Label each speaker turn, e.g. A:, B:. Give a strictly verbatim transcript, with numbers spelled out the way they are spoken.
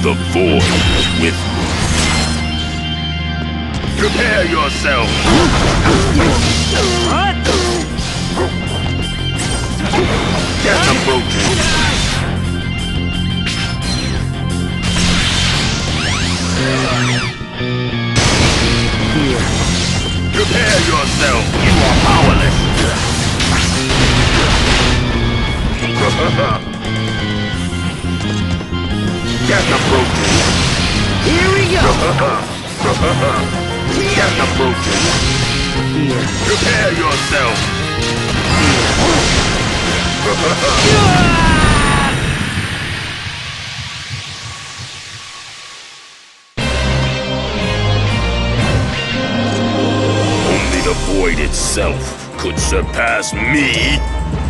A: The void is with me. Prepare yourself!
B: What?
A: Death approaches! Prepare yourself! You are powerless! Death approaches!
B: Here we go!
A: Death approaches!
B: Here.
A: Prepare yourself! Only the void itself could surpass me!